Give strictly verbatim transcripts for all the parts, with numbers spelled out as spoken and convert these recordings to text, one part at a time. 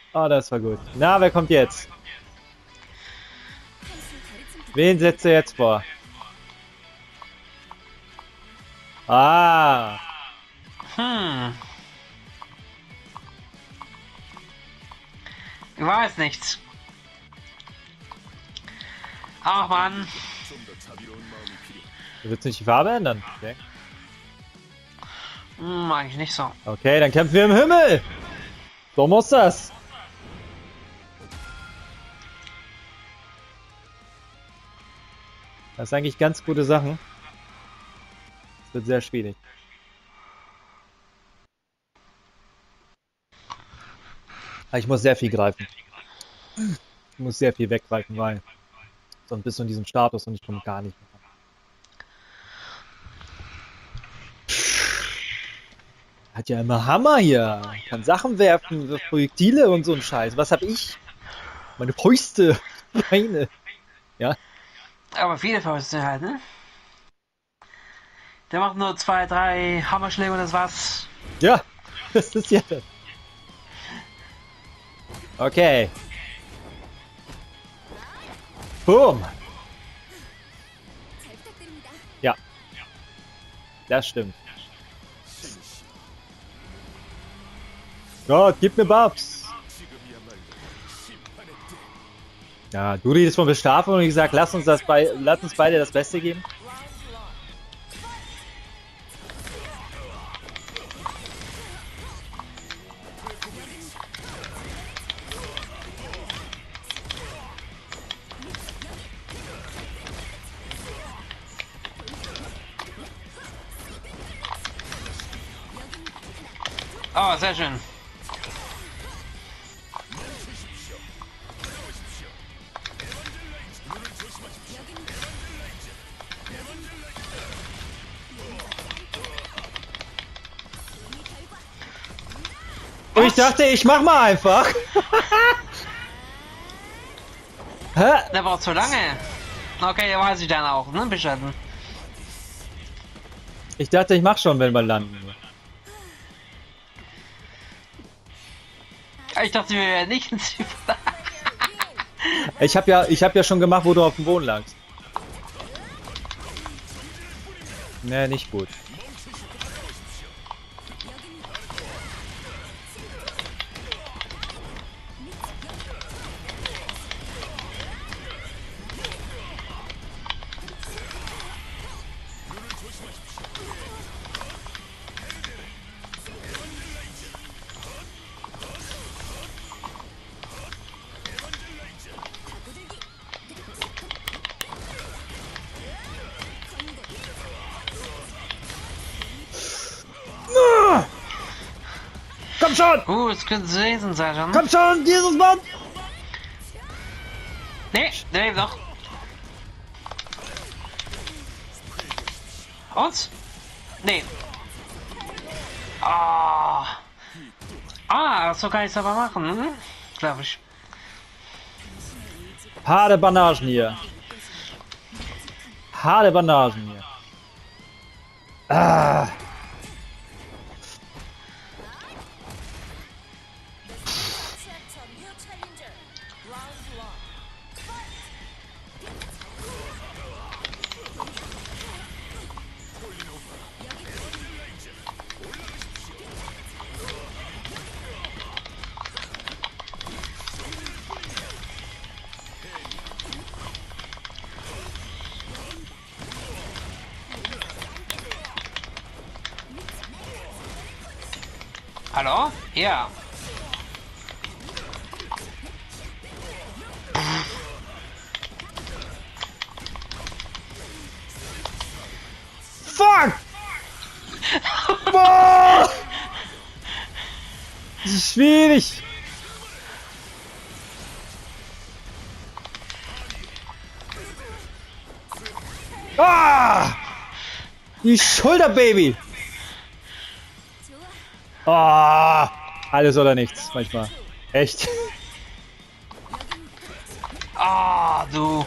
Oh, das war gut. Na, wer kommt jetzt? Wen setzt ihr jetzt vor? Ah. Hm. Ich weiß nichts. Ach man. Du willst nicht die Farbe ändern? Okay. Hm, eigentlich nicht so. Okay, dann kämpfen wir im Himmel. So muss das. Das sind eigentlich ganz gute Sachen. Es wird sehr schwierig. Aber ich muss sehr viel greifen. Ich muss sehr viel weggreifen, weil sonst bist du in diesem Status und ich komme gar nicht mehr ran. Hat ja immer Hammer hier. Kann Sachen werfen, wirft Projektile und so ein Scheiß. Was hab ich? Meine Fäuste. Beine. Ja. Aber viele Fäuste halt, ne? Der macht nur zwei, drei Hammerschläge und das war's. Ja. Das ist ja das. Okay. Boom. Ja. Das stimmt. Gott, gib mir Babs. Ja, du redest von Bestrafung und ich sag, lass uns das bei, lass uns beide das Beste geben. Oh, sehr schön. Und ich dachte, ich mach mal einfach. Hä? Der braucht zu lange. Okay, der weiß ich dann auch, ne? Bescheiden. Ich dachte, ich mach schon, wenn wir landen. Ich dachte, wir wären nicht ein Typ. Ich hab ja, ich hab ja schon gemacht, wo du auf dem Boden lagst. Nee, nicht gut. Komm schon! Uh, es könnte gewesen sein schon. Komm schon, Jesus Mann! Nee, der lebt noch. Und? Nee. Ah. Ah, so kann ich es aber machen, hm? Glaube ich. Harte Bandagen hier. Harte Bandagen hier. Ah. Hallo? Ja. Fuck! Boah! Das ist schwierig. Ah! Die Schulter, Baby. Ah! Alles oder nichts, manchmal. Echt. Ah, du.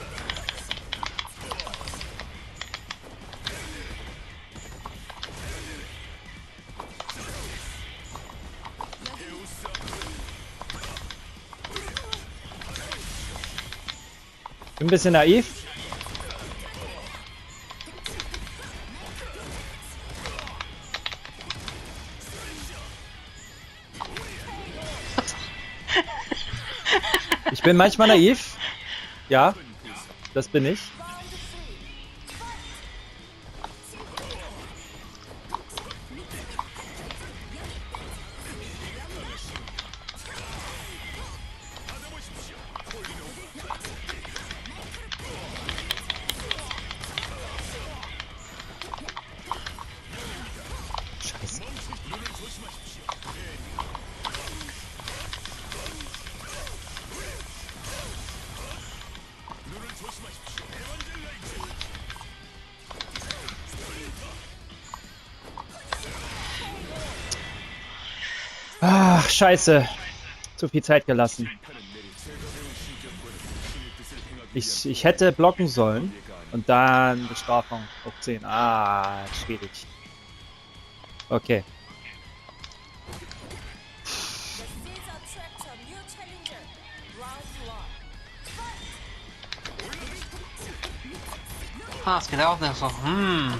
Bin ein bisschen naiv. Ich bin manchmal naiv. Ja, das bin ich. Scheiße. Ach, scheiße. Zu viel Zeit gelassen. Ich, ich hätte blocken sollen. Und dann Bestrafung auf zehn. Ah, schwierig. Okay. Ah, es geht auch nicht so. Hm.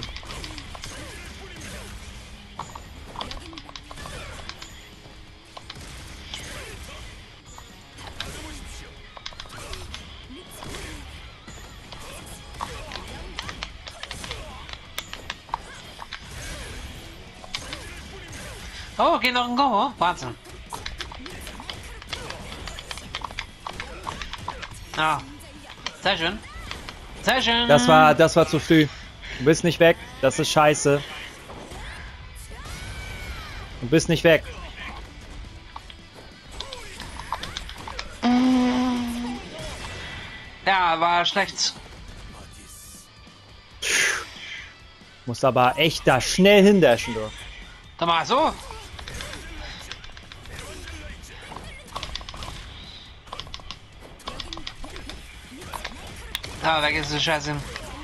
Oh, geht noch ein Go. Wahnsinn. Ah. Sehr schön. Sehr schön. Das war, das war zu früh. Du bist nicht weg. Das ist scheiße. Du bist nicht weg. Ja, war schlecht. Musst aber echt da schnell hindashen, du. Da mal so. Ah, weg ist die Scheiße.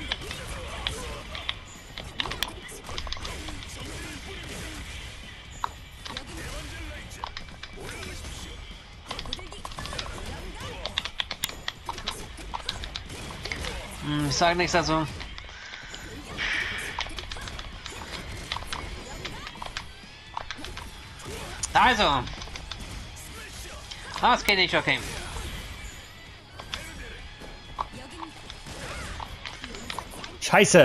Hm, ich sage nichts dazu. Also. Das geht nicht, okay. Scheiße.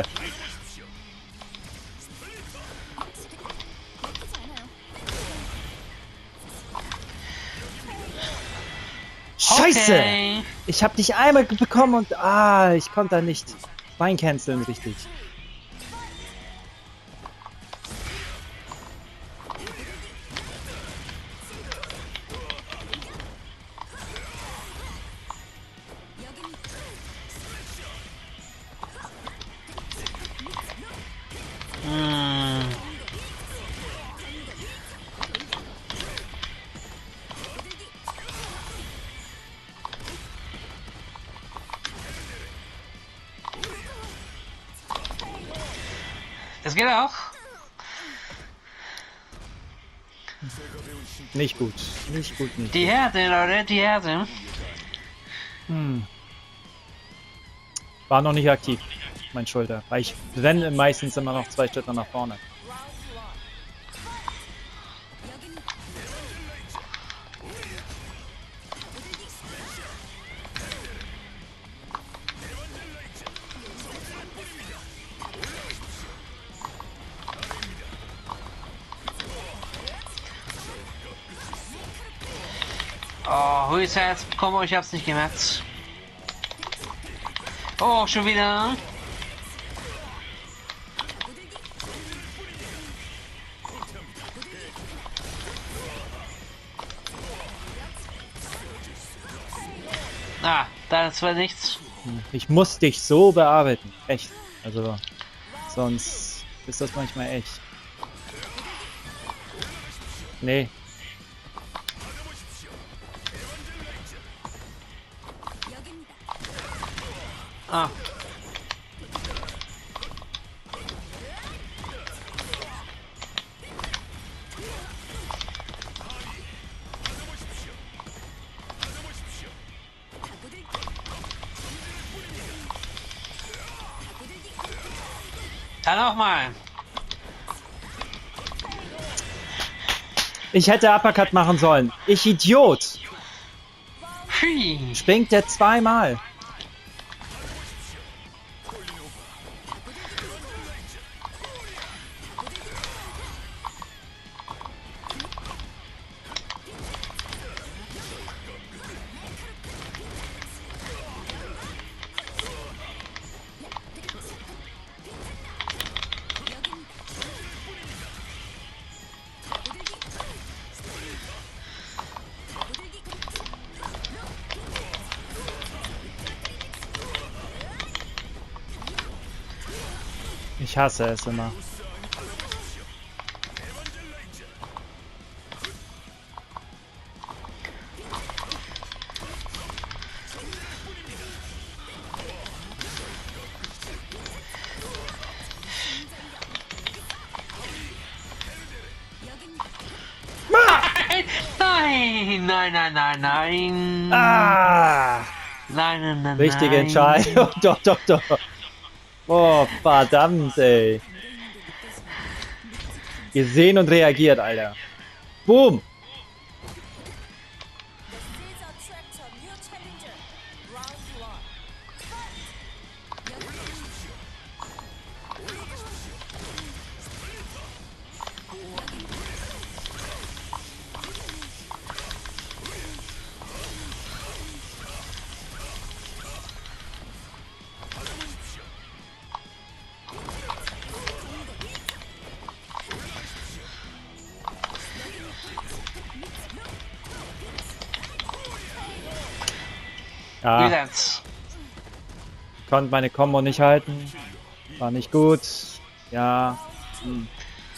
Scheiße. Okay. Ich hab dich einmal bekommen und ah, ich konnte da nicht Bein canceln richtig. Hm. Das geht auch. Nicht gut. Nicht gut, nicht. Die Härte, Leute, die Härte. Hm. War noch nicht aktiv, mein Schulter. Weil ich renne meistens immer noch zwei Schritte nach vorne. Oh, wo ist er jetzt? Komm, ich hab's nicht gemerkt. Oh, schon wieder. Ah, das war nichts. Ich muss dich so bearbeiten. Echt. Also, sonst ist das manchmal echt. Nee. Ah. Dann nochmal. Ich hätte Uppercut machen sollen. Ich Idiot. Hui. Springt der zweimal. Ich hasse es immer. Nein, nein, nein, nein, nein. Ah! Nein, nein, nein. Richtige nein. Entscheidung. Doch, doch, doch. Oh, verdammt, ey. Gesehen und reagiert, Alter. Boom. Ja, Gesetz. konnte meine Combo nicht halten. War nicht gut. Ja. Hm.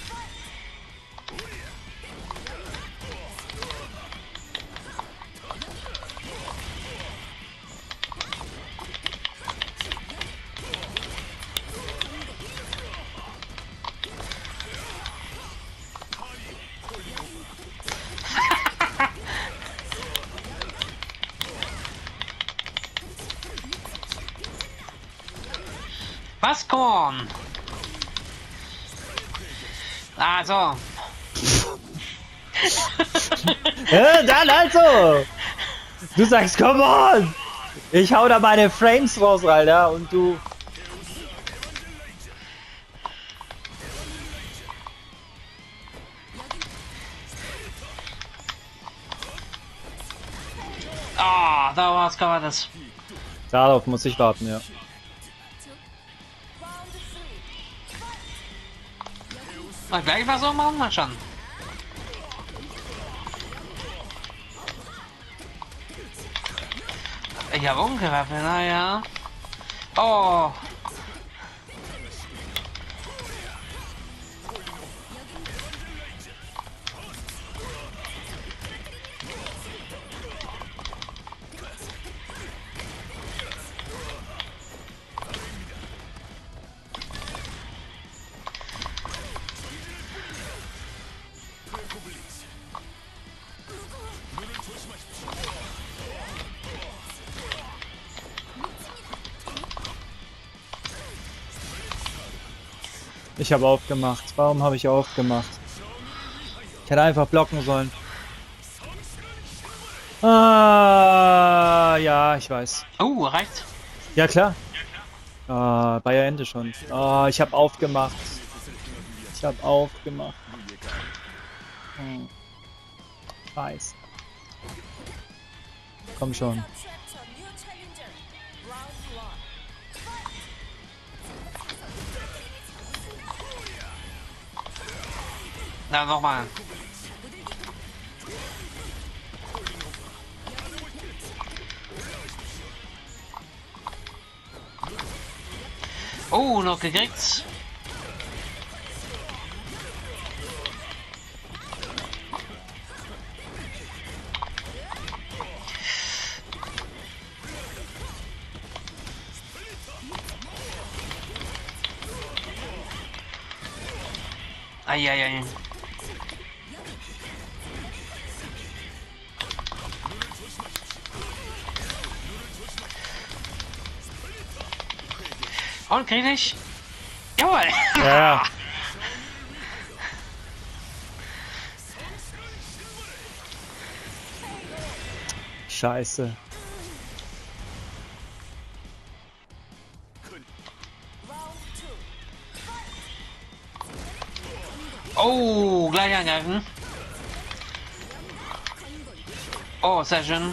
Was? Come on. Also. Ja, dann also! Du sagst, come on! Ich hau da meine Frames raus, Alter, und du... Ah, da war's, kann man das. Darauf muss ich warten, ja. Mal gleich was so machen, mal schon. Ich habe umgewaffnet, naja. Oh. Ich habe aufgemacht. Warum habe ich aufgemacht? Ich hätte einfach blocken sollen. Ah, ja, ich weiß. Oh, reicht. Ja, klar. Ah, bei Ende schon. Ah, ich habe aufgemacht. Ich habe aufgemacht. Hm. Scheiße. Komm schon. Na, nochmal. Oh, noch gekriegt. Eieiei. Und krieg ich. Jo! Jawohl! Ja. Scheiße. Oh, gleich angreifen. Oh, sehr schön.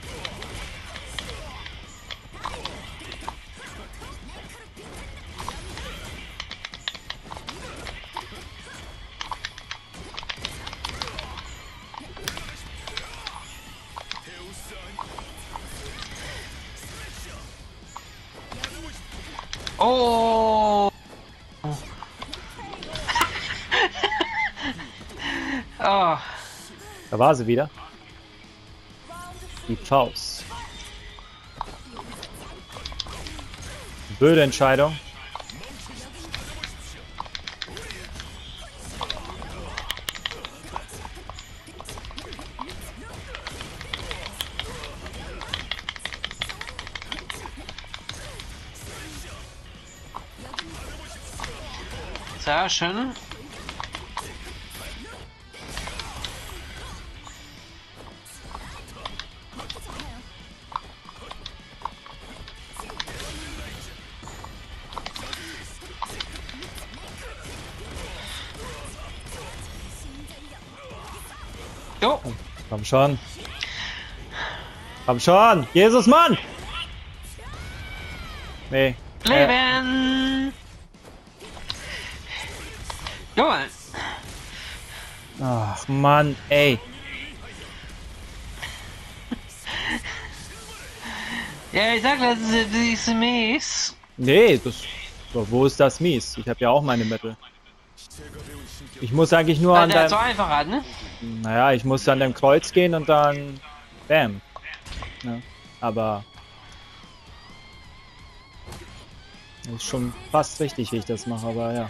Oh. Oh. Da war sie wieder. Die Faust. Blöde Entscheidung. Sehr schön. Jo. Komm schon. Komm schon. Jesus, Mann! Nee. Äh, Leben! Jawohl! ach, Mann, ey. Ja, ich sag, das ist, das ist mies. Nee, das. So, wo ist das mies? Ich habe ja auch meine Mittel. Ich muss eigentlich nur Weil an der deinem. so einfach hat, ne? Naja, ich muss an deinem Kreuz gehen und dann. Bam. Ne? Aber. Das ist schon fast richtig, wie ich das mache, aber ja.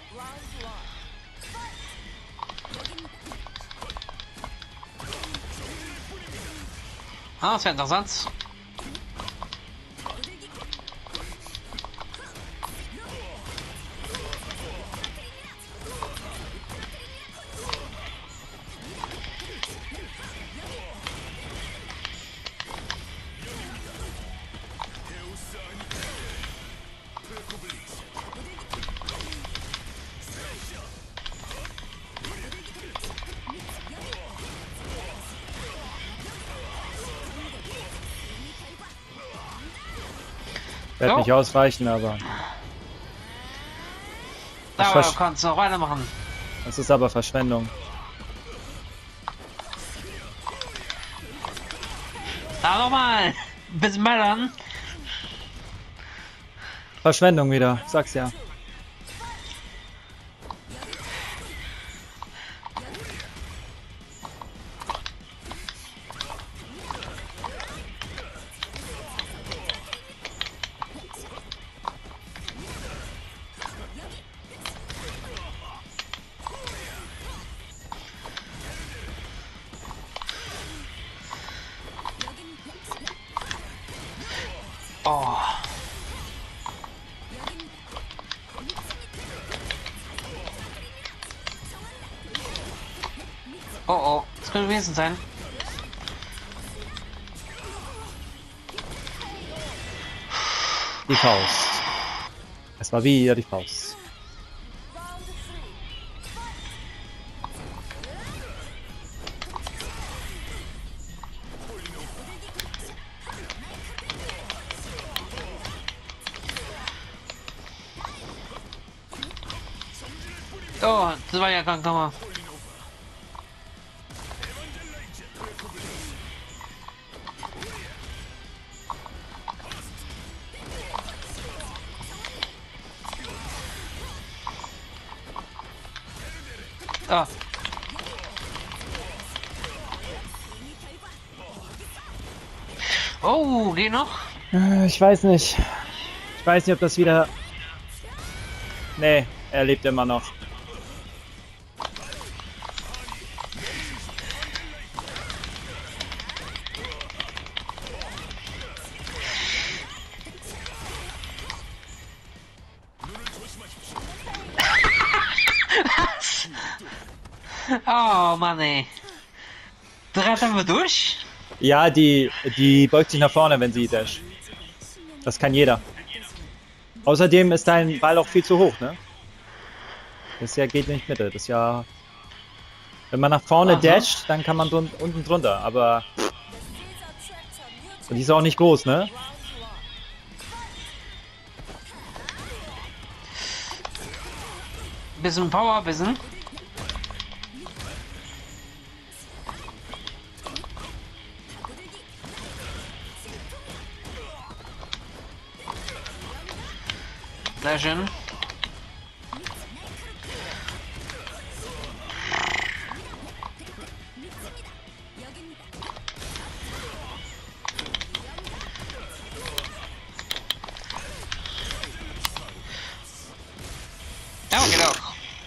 Ah, das wäre interessant. Wird Jo. nicht ausreichen, aber. Aber versch- du kannst noch weitermachen. Das ist aber Verschwendung. Da nochmal! Bisschen ballern. Verschwendung wieder, sag's ja. Oh. Oh oh, das könnte gewesen sein. Die Faust. Es war wieder die Faust. Oh, das war ja krank nochmal. Ah. Oh, geh noch? Äh, Ich weiß nicht. Ich weiß nicht, ob das wieder... Nee, er lebt immer noch. Oh Mann, ey. Dreht einfach durch? Ja, die, die beugt sich nach vorne, wenn sie dash. Das kann jeder. Außerdem ist dein Ball auch viel zu hoch, ne? Das ja geht nicht Mitte. Das ist ja. Wenn man nach vorne Aha. dasht, dann kann man drun unten drunter, aber. Und die ist auch nicht groß, ne? Bisschen Power, bisschen. Sehr schön. Ja, geht auch.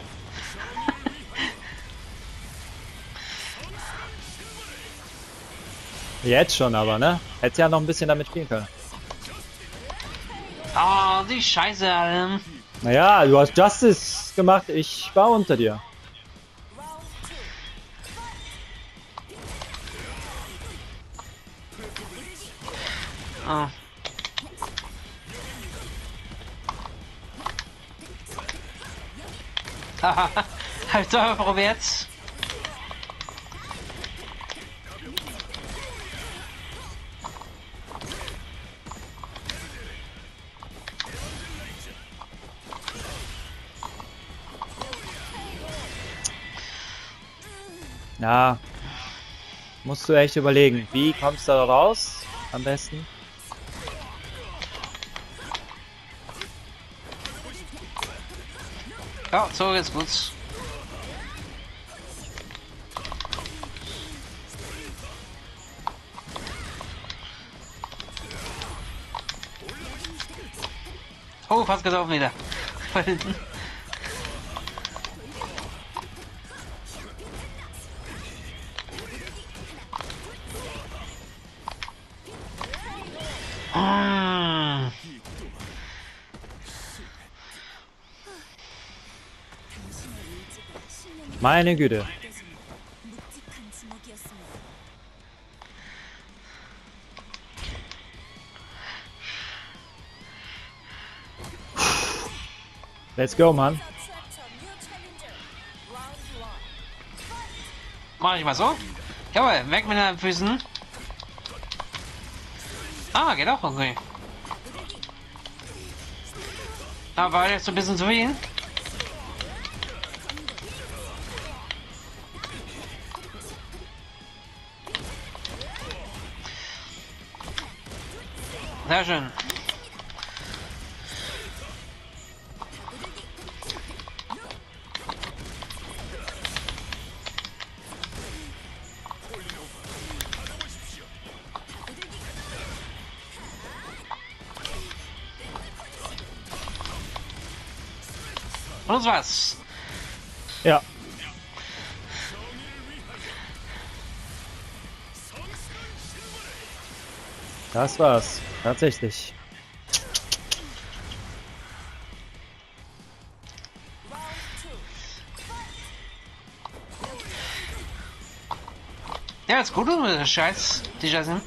Jetzt schon aber, ne? Hättest ja noch ein bisschen damit spielen können. Oh, die Scheiße, Alter. Naja, du hast Justice gemacht, ich war unter dir. Oh. Haha, hab ich doch probiert. Ja. Musst du echt überlegen, wie kommst du da raus? Am besten. Ja, so geht's gut. Oh, fast getroffen wieder. Von hinten. Ah. Meine Güte. Let's go, Mann. Mach ich mal so. Jawohl, weg mit den Füßen. Ah, geht auch okay. Da war jetzt so ein bisschen zu viel. Sehr schön. Und das war's. Ja. Das war's. Tatsächlich. Ja, ist gut mit der Scheiß, die Scheiße.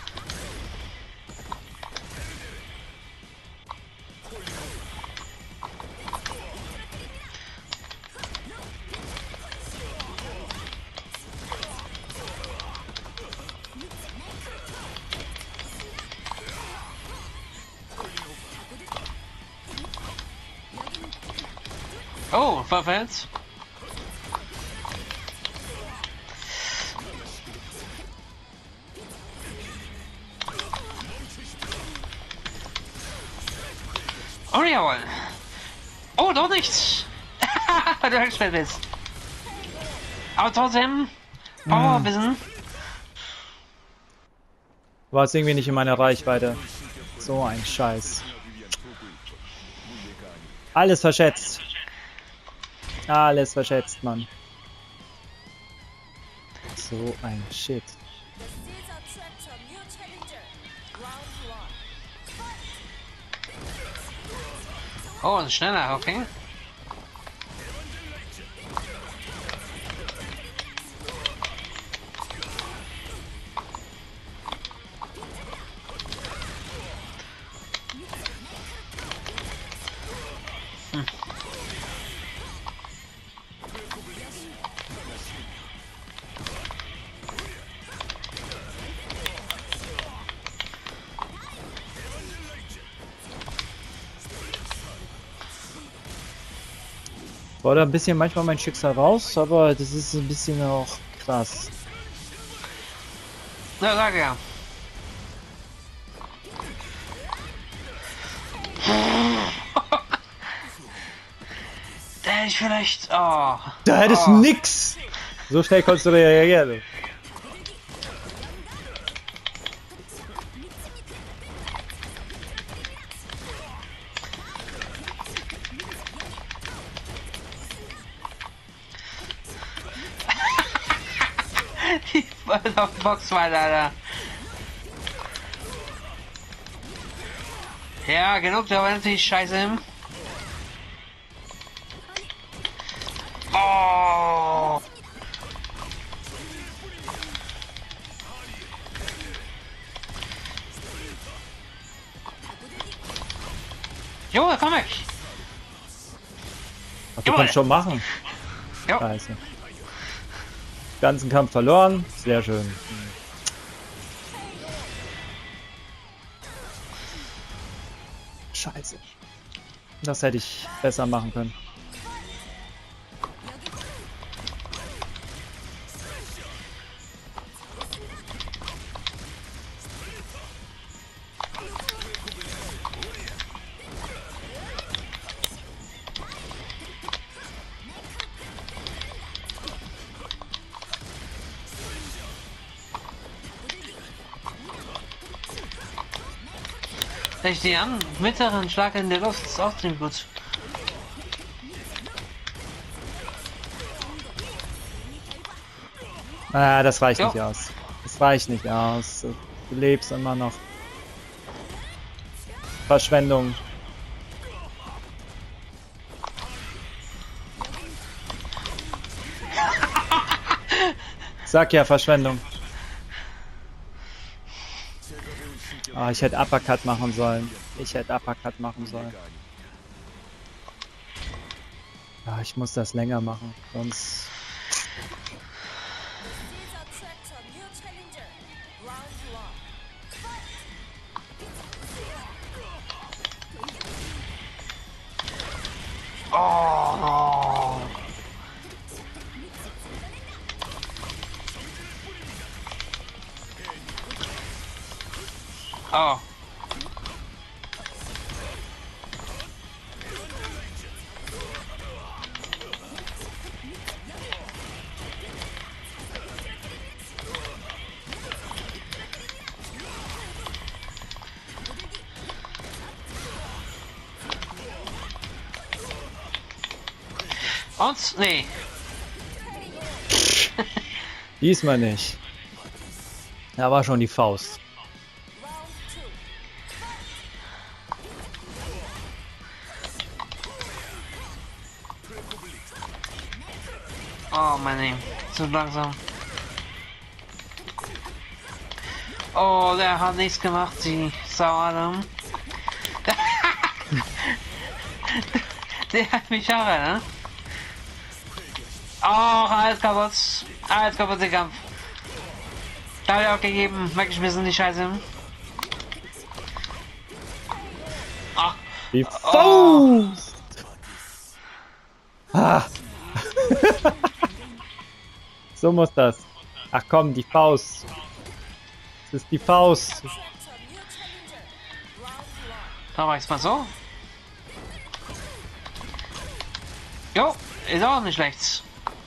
Oh, verfällt. Oh, jawohl. Oh, doch nicht. Weil du hergestellt bist. Aber trotzdem, Power ein bisschen. War es irgendwie nicht in meiner Reichweite. So ein Scheiß. Alles verschätzt. Alles verschätzt, Mann. So ein Shit. Oh, ein schneller, okay. fordere ein bisschen manchmal mein Schicksal raus, aber das ist ein bisschen auch krass. Na, sag ja. Da hätte ich vielleicht... Oh. Da hättest oh. nix! So schnell konntest du reagieren. Die voll auf Box war, Alter. Ja, genug, da war natürlich scheiße. Oh. Junge, komm weg! Ach, du kannst schon machen. Jo. Scheiße. Ganzen Kampf verloren. Sehr schön. Scheiße. Das hätte ich besser machen können. Ich die an, mittleren Schlag in der Luft ist auch ziemlich gut. Ah, das reicht Jo. nicht aus. Das reicht nicht aus. Du lebst immer noch. Verschwendung. Sag ja, Verschwendung. Ah, ich hätte Uppercut machen sollen. Ich hätte Uppercut machen sollen. Ah, ich muss das länger machen, sonst... Oh. Oh. Und? Nee. Diesmal nicht. Da war schon die Faust. Oh mein Name. Zu langsam. Oh, der hat nichts gemacht, die Sauer. Der hat mich auch, ne? Oh, alles kaputt. Alles kaputt, der Kampf. Da hab ich auch gegeben. Weggeschmissen, die Scheiße. Ach. Die Faust! Oh. Ah. So muss das. Ach komm, die Faust. Das ist die Faust. Da mach ich's mal so. Jo, ist auch nicht schlecht.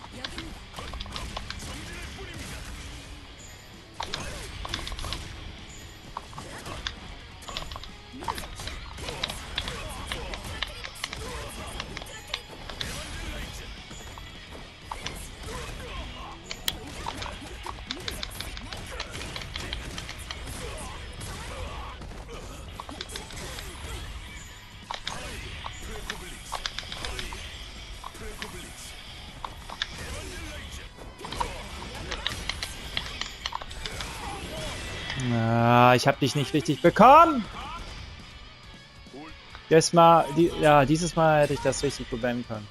Ah, ich habe dich nicht richtig bekommen. Das mal, die, ja, dieses Mal hätte ich das richtig probieren können.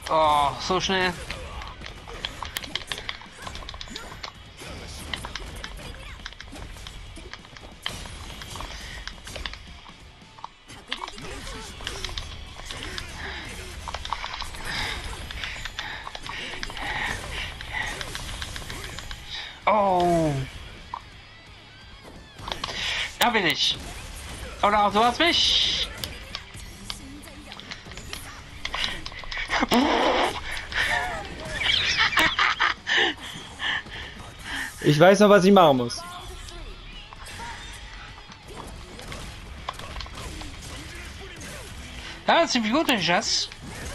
Oh, so schnell. Oh. Da bin ich. Oder auch du hast mich. Ich weiß noch, was ich machen muss. Ja, ziemlich gut, den Schatz.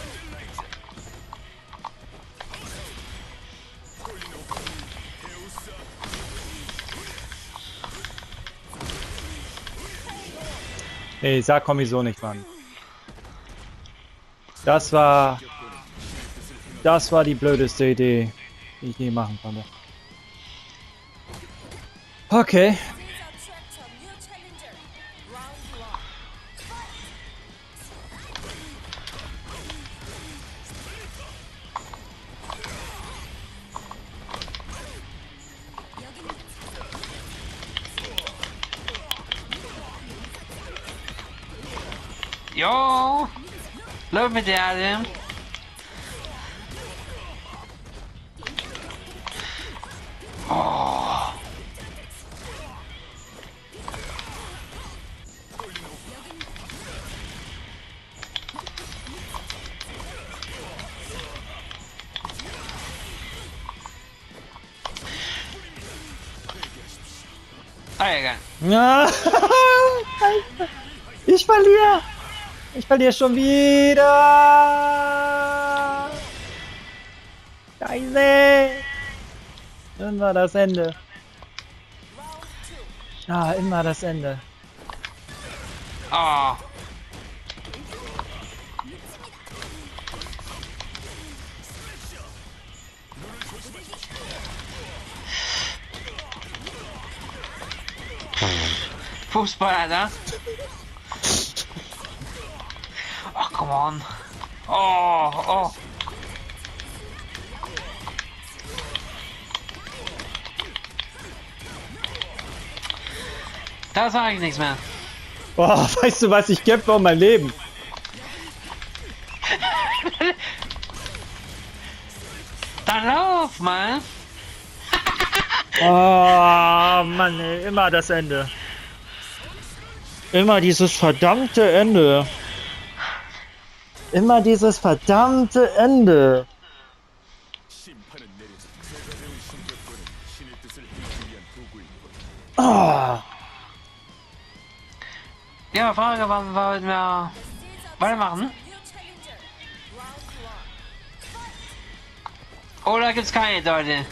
Nee, sag komm ich so nicht, Mann. Das war... Das war die blödeste Idee, die ich je machen konnte. Okay. Jo, loop met die adem. Oh. Ah, egal. Ja. Ich verliere. Ich verliere schon wieder. Scheiße. Immer das Ende. Ah, immer das Ende. Oh. Fußball, Alter. Oh, come on. Oh, oh. Da sage ich nichts mehr. Boah, weißt du was? Ich kämpfe um mein Leben. Dann lauf mal. Oh Mann, ey, immer das Ende. Immer dieses verdammte Ende. Immer dieses verdammte Ende. Oh. Ja, Frage, wann wollen wir weitermachen? Oder gibt's keine Leute?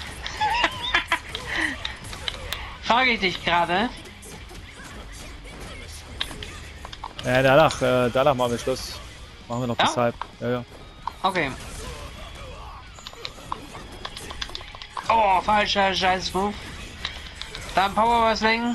Frage ich dich gerade. Ja, danach, äh, danach machen wir Schluss. Machen wir noch Ja? bis halb. Ja, ja. Okay. Oh, falscher Scheiß-Move. Dann Power Wrestling.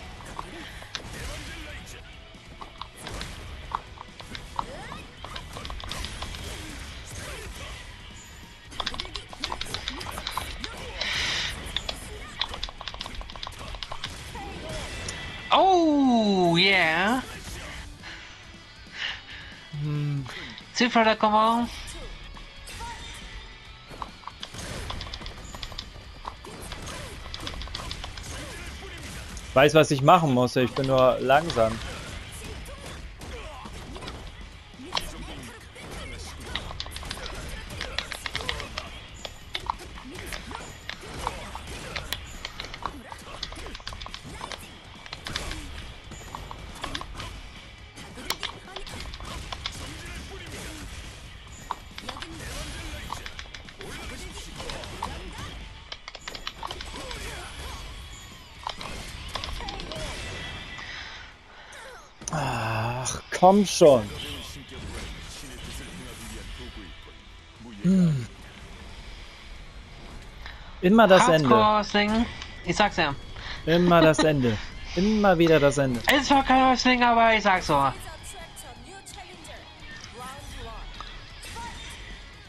Oh, yeah. Hm. Ziffer da Komma. Weiß, was ich machen muss. Ich bin nur langsam. Ach, komm schon. Hm. Immer das Ende. Hardcore-Wrestling. Ich sag's ja. Immer das Ende. Immer wieder das Ende. Es war kein Wrestling, aber ich sag's so.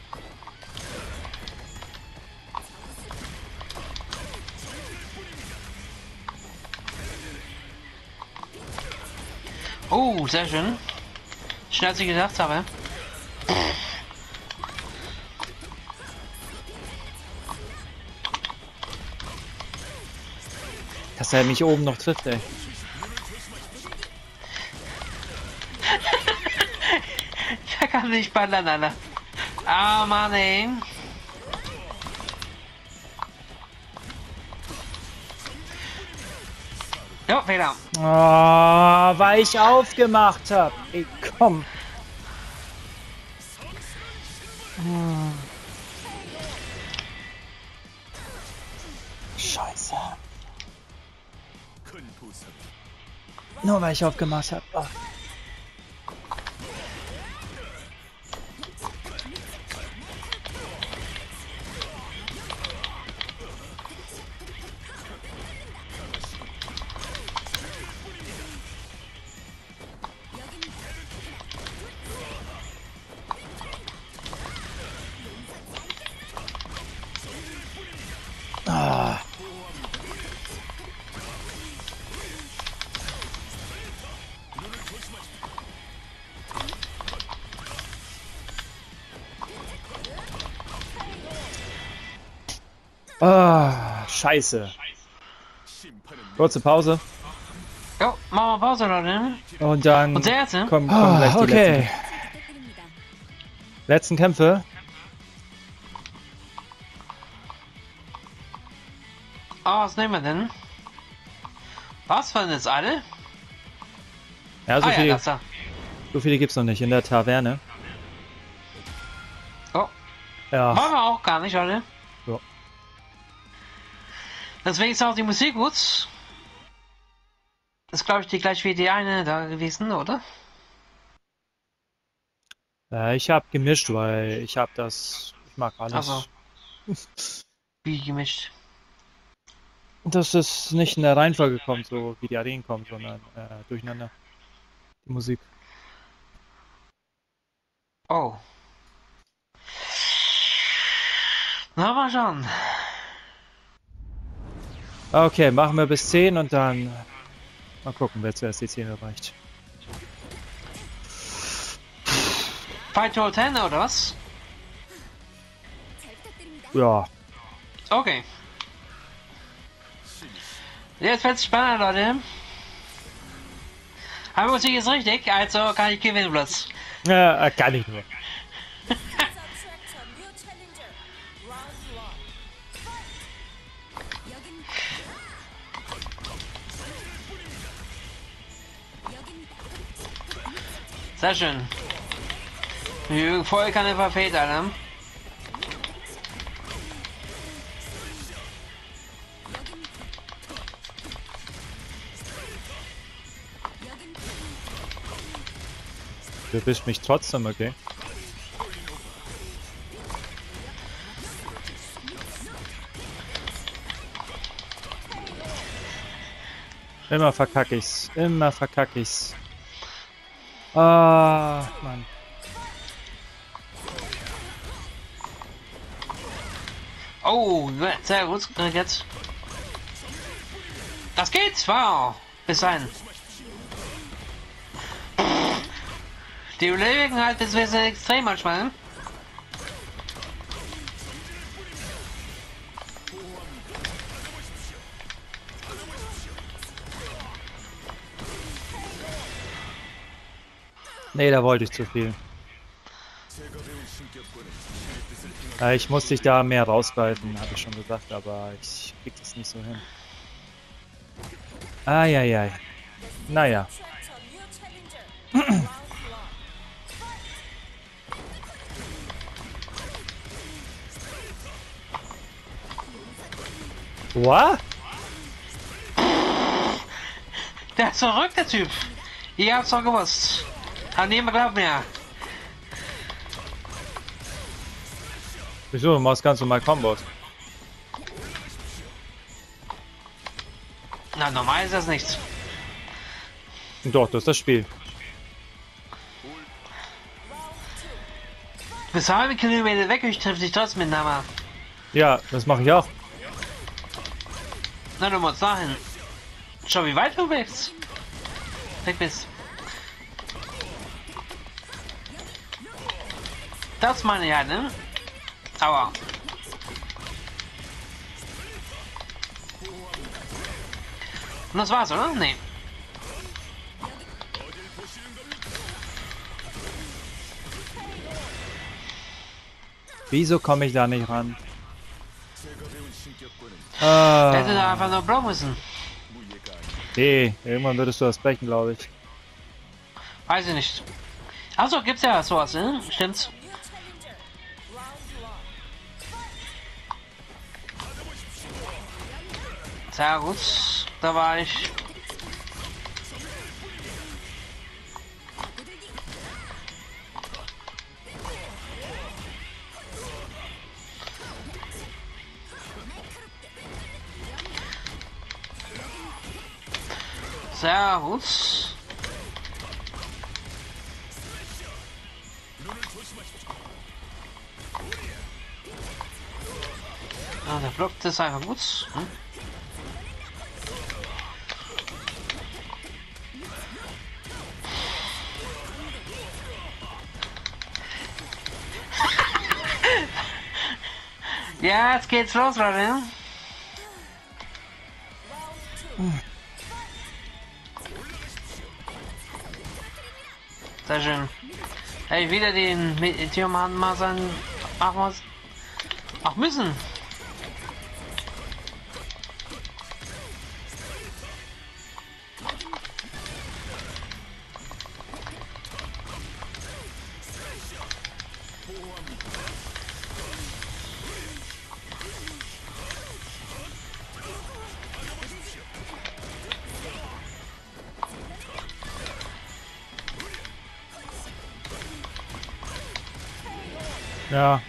Oh, sehr schön. Schnell als ich gedacht habe. Dass er mich oben noch trifft, ey. Der kann nicht ballern, Alter. Ah, Mann, ey. Jo, Fehler. Oh, weil ich aufgemacht habe. Ey, komm. Hm. Scheiße. Nur weil ich aufgemacht habe. Oh. Ah. Ah, scheiße. Kurze Pause. Jo, machen wir Pause, Leute. Und dann Und der jetzt, ne? kommen, kommen gleich die okay. letzten, letzten Kämpfe. Oh, was nehmen wir denn? Was für jetzt alle? Ja, so ah, ja, viele, das da. so viele gibt's noch nicht in der Taverne. Oh, Ja. machen wir auch gar nicht, Leute. Ja. Deswegen ist auch die Musik gut. Das ist, glaube ich, die gleich wie die eine da gewesen, oder? Äh, ich habe gemischt, weil ich habe das, ich mag alles. Also. Wie gemischt. Dass es nicht in der Reihenfolge kommt, so wie die Arenen kommen, sondern äh, durcheinander. Die Musik. Oh. Na, mal schauen. Okay, machen wir bis zehn und dann mal gucken, wer zuerst die zehn erreicht. Fight to ten oder was? Ja. Okay. Jetzt wird's spannend, Leute. Aber Musik ist richtig, also kann ich gewinnen Platz. Ja, kann ich nur. Sehr schön. Voll keine verfehlt, Alter. Du bist mich trotzdem, okay? Immer verkacke ich's. Immer verkacke ich's. Ah, Mann. Oh, sehr gut. Jetzt. Das geht! Wow! Bis dahin. Die überlegen halt, das wäre sehr extrem manchmal. Ne? Nee, da wollte ich zu viel. Äh, ich muss dich da mehr rausgreifen, habe ich schon gesagt, aber ich krieg das nicht so hin. Eieiei. Naja. What? Der ist verrückt, der Typ. Ihr habt's doch gewusst. Hat niemand glaubt mir. Wieso? Du machst ganz normal Kombos. Na, normal ist das nicht. Doch, das ist das Spiel. Bis halbe Kilometer weg, ich treffe dich trotzdem mit Nama. Ja, das mache ich auch. Na, du musst dahin. Schau, wie weit du bist. Weg bist. Das meine ich halt, ne? Aua. Und das war's, oder? Nee. Wieso komme ich da nicht ran? Der hätte da Ah, einfach nur blau müssen. nee, irgendwann würdest du das brechen, glaube ich. Weiß ich nicht. Achso, gibt's ja sowas, ne? Stimmt's. Sehr gut. Da war ich. Sehr gut. Ah, der blockt ist einfach gut. Hm? Ja, jetzt geht's los, Leute. Sehr schön. Hey, wieder den Meteormann mal sein. Machen wir's. Auch müssen. Ja.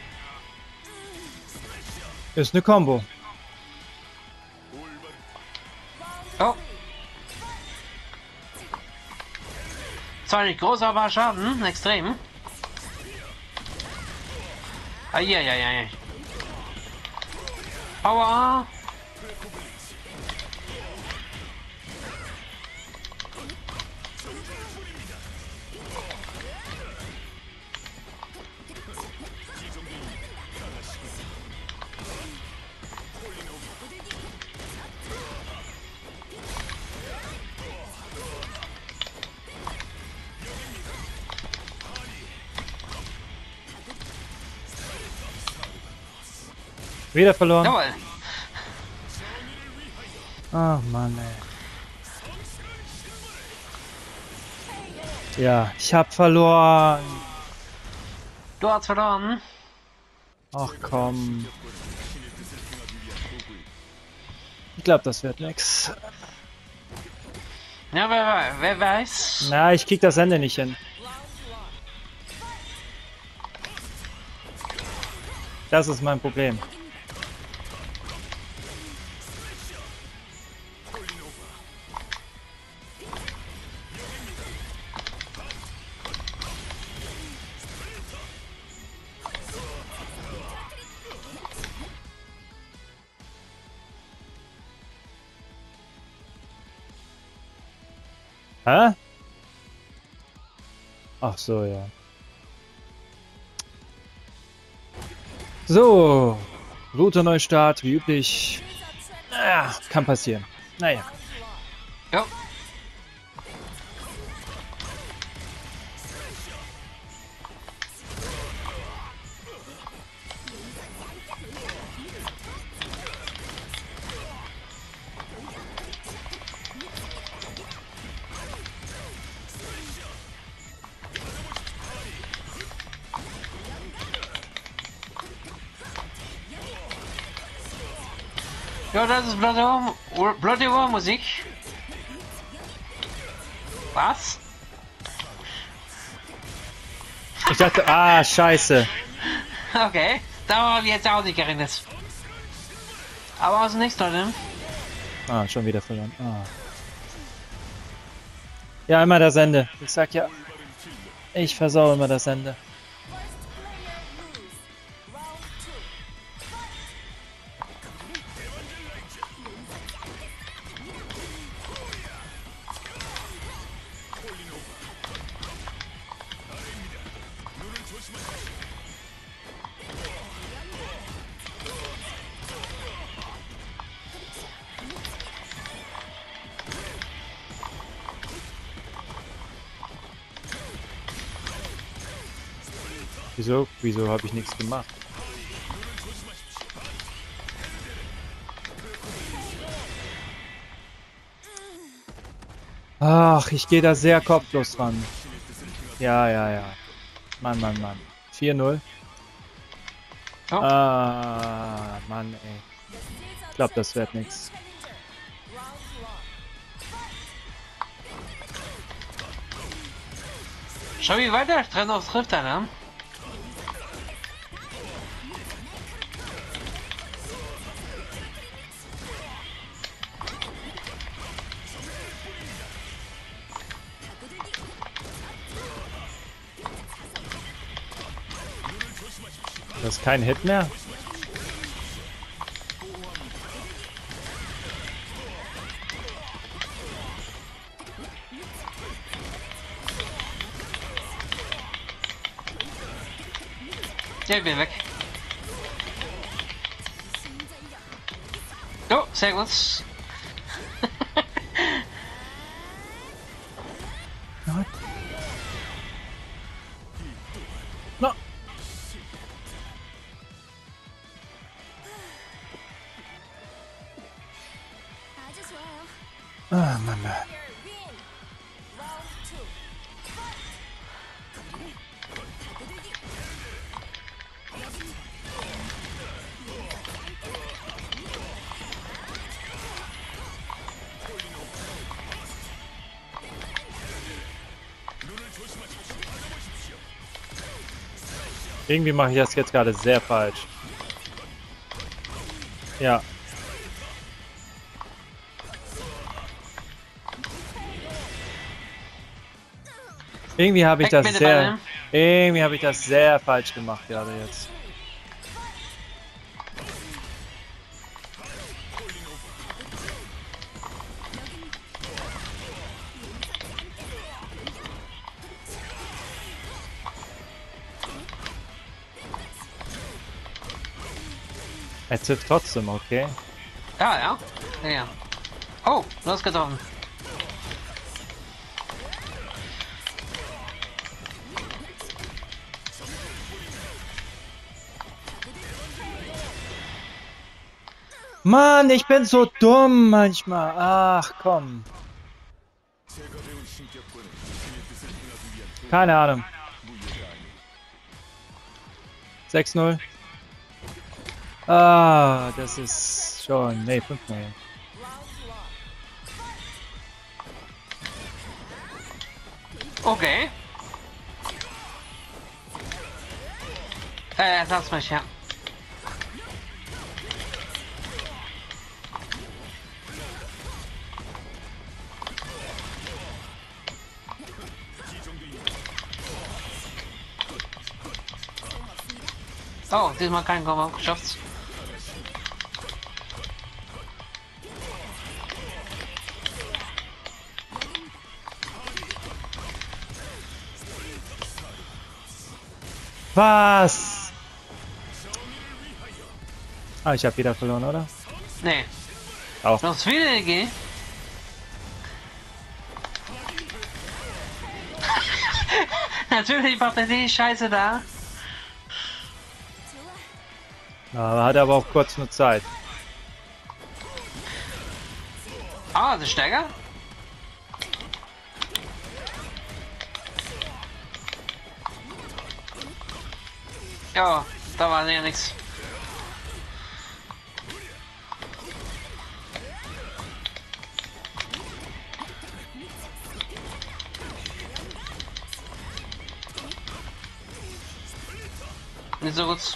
Ist eine Combo. Oh. Zwar nicht groß, aber Schaden. Extrem. Eieiei. Aua. Wieder verloren. Jawohl. Ach Mann, ey. Ja, ich hab verloren. Du hast verloren. Ach komm. Ich glaube, das wird nix. Ja, wer, wer weiß. Na, ich krieg das Ende nicht hin. Das ist mein Problem. Hä? Ach so, ja. So, Route Neustart, wie üblich. Naja, kann passieren. Naja. Jo. Ja, das ist Bloody War, Bloody War Musik. Was? Ich dachte, ah, scheiße. Okay, da haben wir jetzt auch nicht gerechnet. Aber aus dem nächsten Leute. Ah, schon wieder verloren. Ah. Ja, immer das Ende. Ich sag ja, ich versau immer das Ende. Wieso? Wieso habe ich nichts gemacht? Ach, ich gehe da sehr kopflos ran. Ja, ja, ja. Mann, Mann, Mann. vier null. Oh. Ah, Mann, ey. Ich glaube, das wird nichts. Schau, wie weit der Trend noch trifft, Alter. Das ist kein Hit mehr. Ja, ich bin weg. Oh, sehr gut. No. No. Ah, Mann. Irgendwie mache ich das jetzt gerade sehr falsch. Ja. Irgendwie habe ich Weg das mit dem sehr, Ball. irgendwie habe ich das sehr falsch gemacht gerade jetzt. Er trifft trotzdem, okay. Ja, ja. Ja, ja. Oh, losgetroffen. Mann, ich bin so dumm manchmal. Ach, komm. Keine Ahnung. sechs null. Ah, das ist schon... Nee, fünf null. Okay. Äh, lass mich, ja. Oh, diesmal kein Komma geschafft. Was? Ah, ich habe wieder verloren, oder? Nee. Auch. Noch viele G. Natürlich macht er die Scheiße da. Ja, hat aber auch kurz nur Zeit. Ah, das ist stärker. Ja, da war ja nichts. Nicht so gut.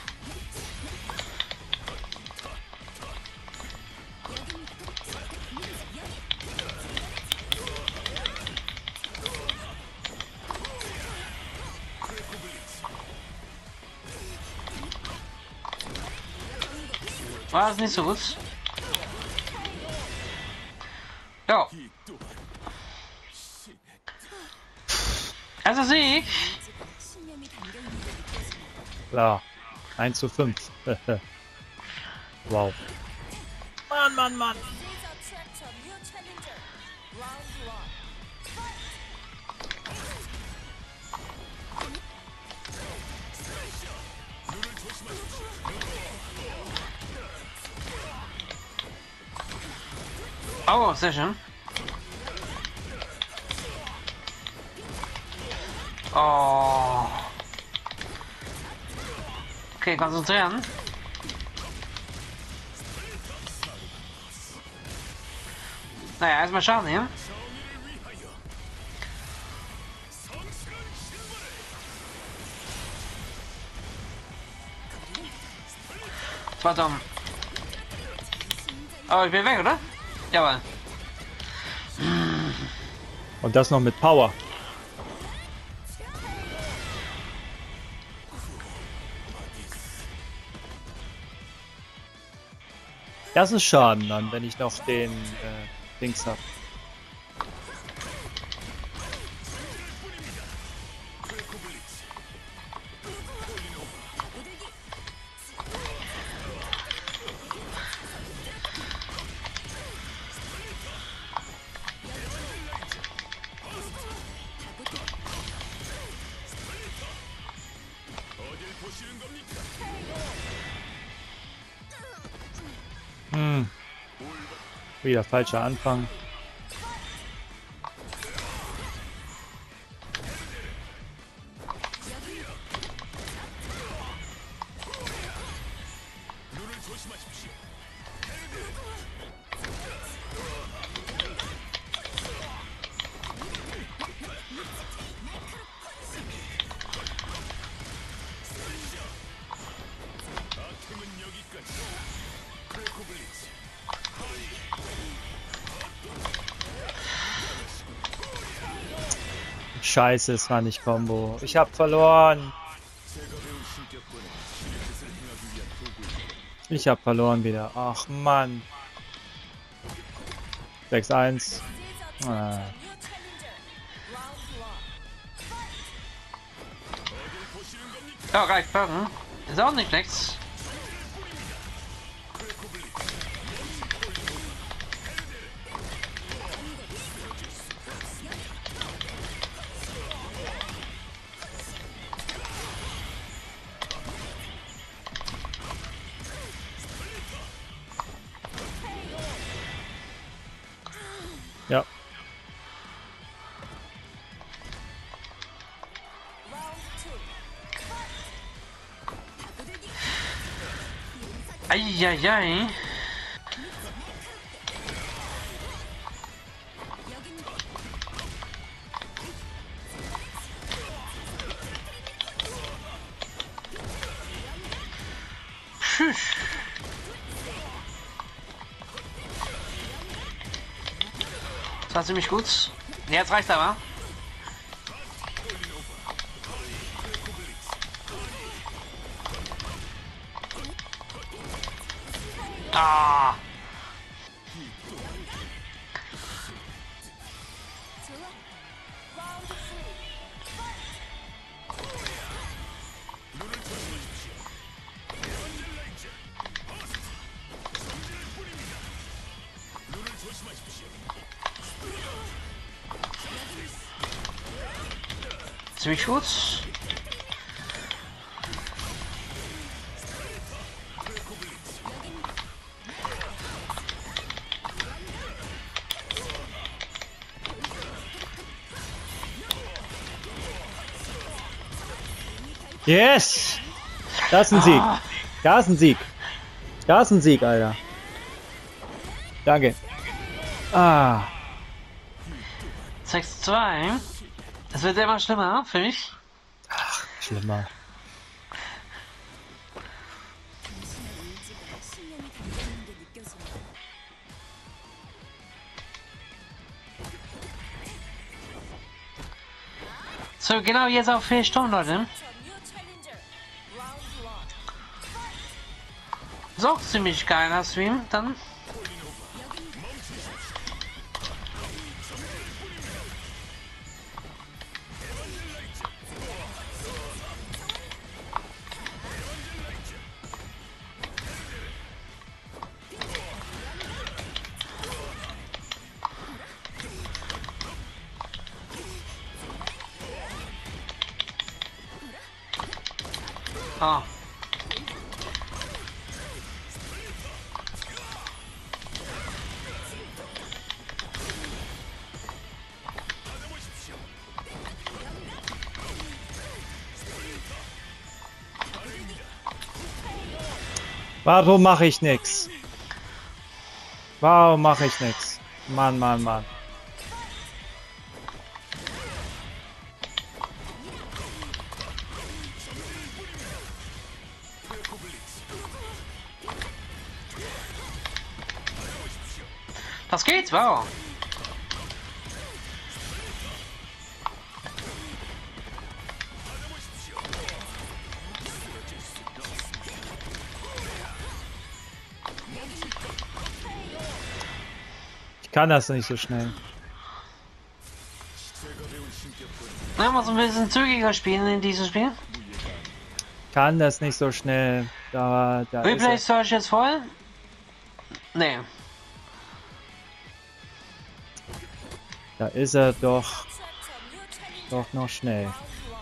War es nicht so gut. Ja. Also Sieg. Klar. eins zu fünf. Wow. Mann, Mann, Mann. Oh, sehr schön. Oh. Okay, konzentrieren. Naja, erstmal schauen hier. Das war dumm. Aber ich bin weg, oder? Jawohl. Und das noch mit Power. Das ist Schaden dann, wenn ich noch den äh, Dings hab. Hm. Wieder falscher Anfang. Scheiße, es war nicht Combo. Ich hab verloren. Ich hab verloren wieder. Ach Mann. sechs eins. Ah. Ja, reicht Bögen. Ist auch nicht schlecht. Ja. Eieiei. Tschüss. Das war ziemlich gut. Jetzt reicht's aber. Ah. Ziemlich gut. Yes! Das ist ein Sieg. Da ist ein Sieg. Da ist ein Sieg, Alter. Danke. Ah. sechs zwei. Es wird immer schlimmer für mich. Ach, schlimmer. So, genau jetzt auf vier Stunden, Leute. Ist auch ziemlich geiler Stream, dann. Ah. Warum mache ich nix? Warum mache ich nix? Mann, Mann, Mann. Das geht, wow. Ich kann das nicht so schnell. Ja, muss ein bisschen zügiger spielen in diesem Spiel. Ich kann das nicht so schnell. Da, da ist Replay er. soll ich jetzt voll? Nee. Da ist er doch. Doch noch schnell.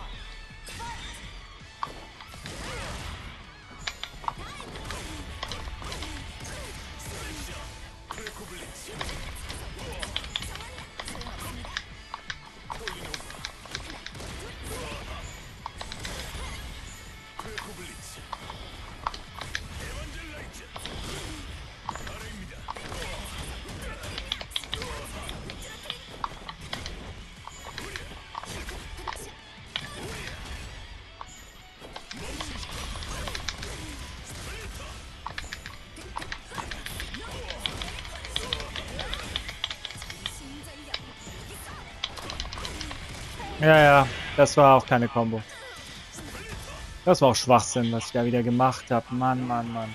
Ja, ja, das war auch keine Combo. Das war auch Schwachsinn, was ich da wieder gemacht habe. Mann, Mann, Mann.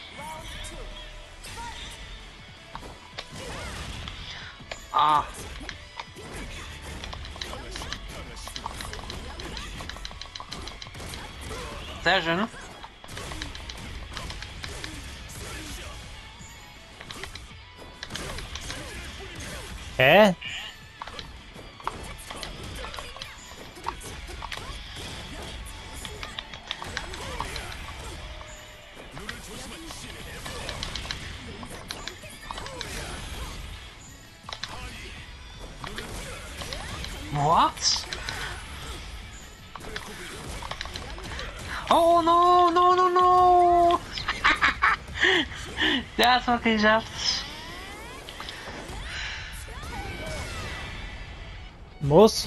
Ah. Sehr schön. Hä? What? Oh no, no, no, no! Der hat's wirklich geschafft. Muss.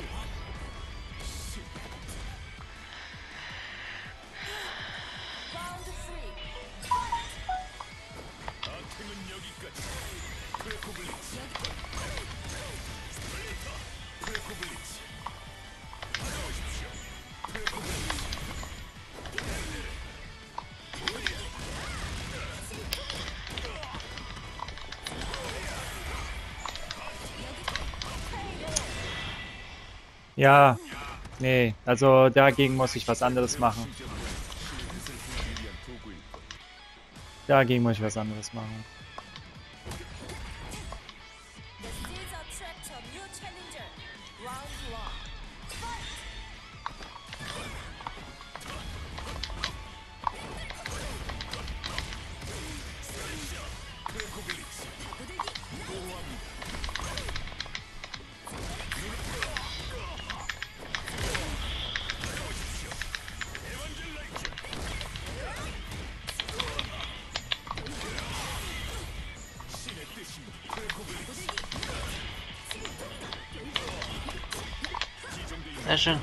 Ja, nee, also dagegen muss ich was anderes machen. Dagegen muss ich was anderes machen. Sehr schön.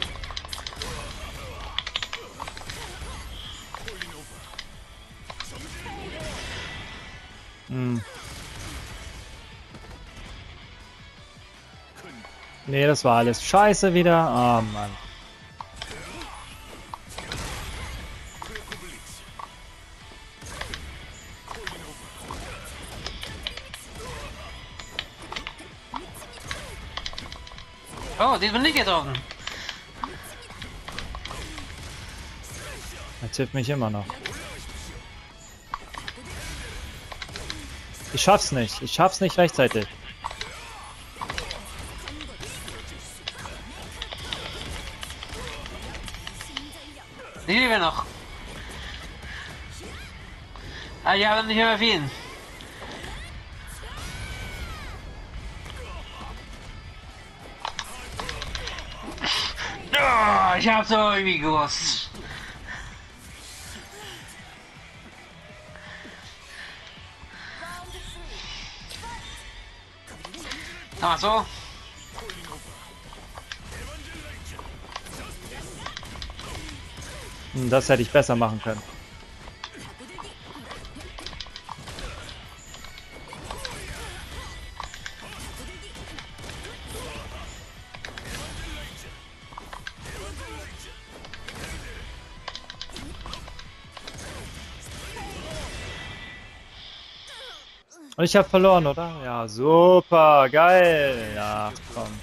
Hm. Nee, das war alles scheiße wieder. Oh Mann. Oh, die bin ich getroffen. Er tippt mich immer noch. Ich schaff's nicht. Ich schaff's nicht rechtzeitig. Die leben noch. Ah, die haben nicht mehr viel. Oh, ich hab's so irgendwie gewusst. Ach so. Hm, das hätte ich besser machen können. Und ich habe verloren, oder? Ja, super, geil. Ja, komm.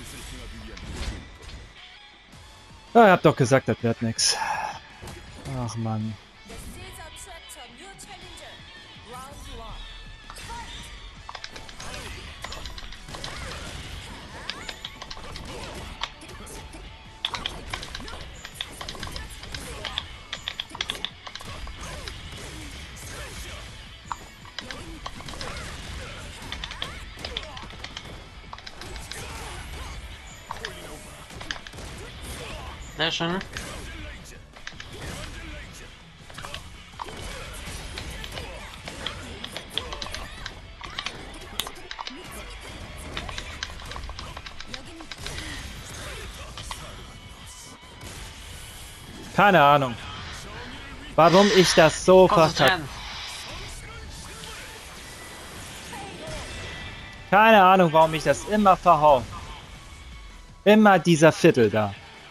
Ja, ihr habt doch gesagt, das wird nix. Ach, Mann. Sehr schön. Keine Ahnung, warum ich das so verkackt. Konzentrieren. Keine Ahnung, warum ich das immer verhau. Immer dieser Viertel da.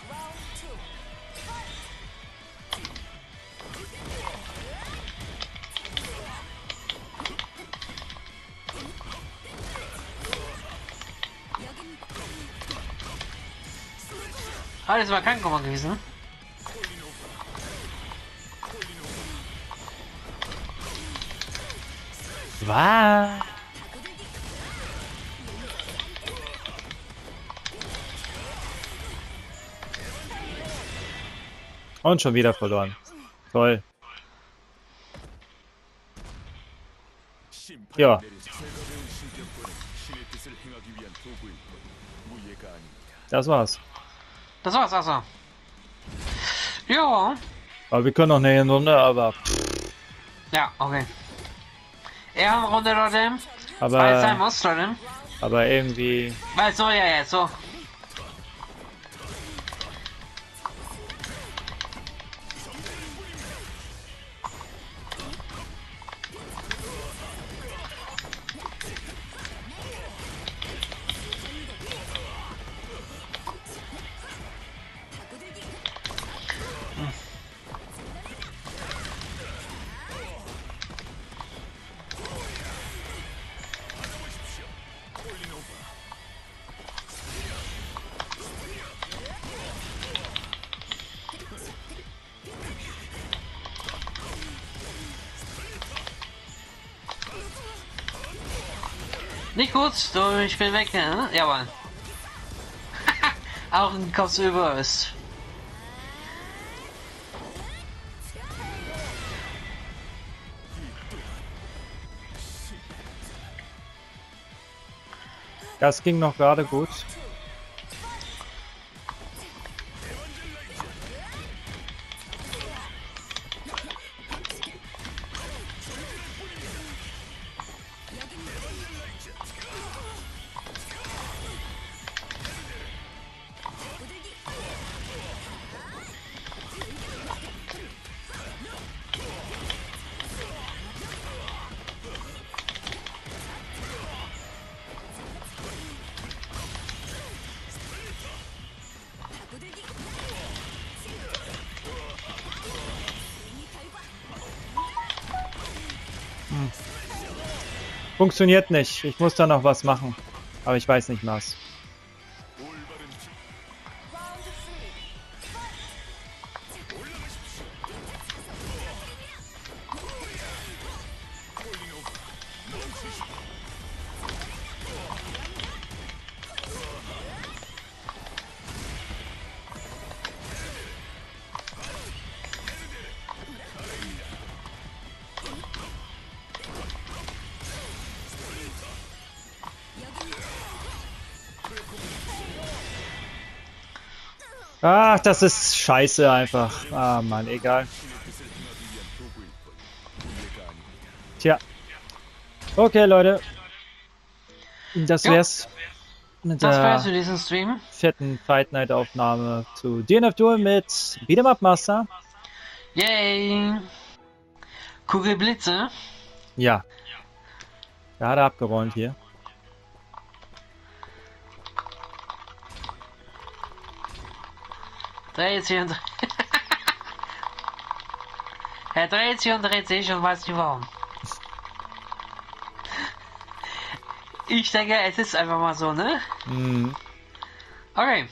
Ah, das war kein Kummer gewesen. Was? Und schon wieder verloren. Toll. Ja. Das war's. Das war's also. Ja. Aber wir können noch eine Runde, aber... Ja, okay. Ehrenrunde, Leute. Aber... Weil es sein muss, Leute. Aber irgendwie... Weil so, ja, ja, so. Nicht gut, so, ich bin weg, ne? Jawohl. Auch ein Kopfüber ist. Das ging noch gerade gut. Hm. Funktioniert nicht. Ich muss da noch was machen. Aber ich weiß nicht was. Ach, das ist scheiße einfach. Ah, Mann, egal. Tja. Okay, Leute. Das wär's mit Das der war's für diesen Stream. vierten Fight Night Aufnahme zu D N F Duel mit Beat'em Up Master. Yay! Kugelblitze. Ja. Da hat er abgeräumt hier. Dreht sich und er dreht sich und dreht sich und weiß nicht warum. Ich denke, es ist einfach mal so, ne? Mhm. Okay.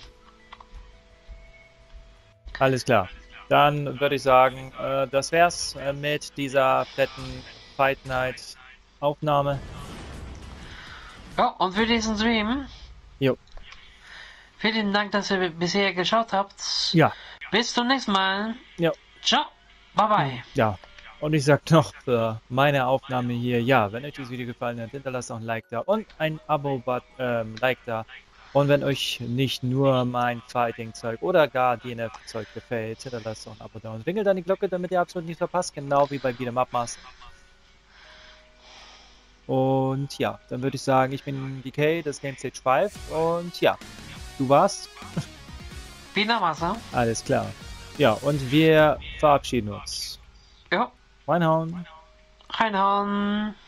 Alles klar. Dann würde ich sagen, äh, das wär's äh, mit dieser fetten Fight Night Aufnahme. Ja, und für diesen Stream. Jo. Vielen Dank, dass ihr bisher geschaut habt. Ja. Bis zum nächsten Mal. Ja. Ciao. Bye bye. Ja. Und ich sag noch für meine Aufnahme hier, ja, wenn euch dieses Video gefallen hat, hinterlasst auch ein Like da und ein Abo, ähm, Like da. Und wenn euch nicht nur mein Fighting-Zeug oder gar D N F-Zeug gefällt, hinterlasst auch ein Abo da und klingelt dann die Glocke, damit ihr absolut nichts verpasst, genau wie bei Beat'em Up Master. Und ja, dann würde ich sagen, ich bin D K, das Game Stage fünf und ja, du warst? Beat'em Up Master. Alles klar. Ja, und wir verabschieden uns. Ja. Reinhauen. Reinhauen.